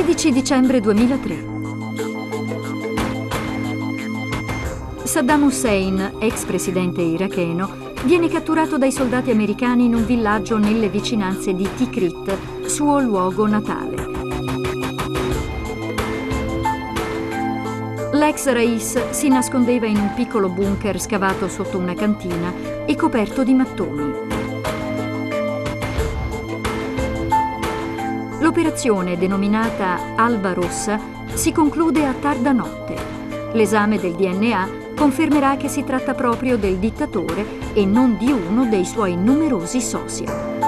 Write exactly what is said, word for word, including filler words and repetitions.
sedici dicembre duemilatré. Saddam Hussein, ex presidente iracheno, viene catturato dai soldati americani in un villaggio nelle vicinanze di Tikrit, suo luogo natale. L'ex Rais si nascondeva in un piccolo bunker scavato sotto una cantina e coperto di mattoni. L'operazione, denominata Alba Rossa, si conclude a tarda notte. L'esame del D N A confermerà che si tratta proprio del dittatore e non di uno dei suoi numerosi soci.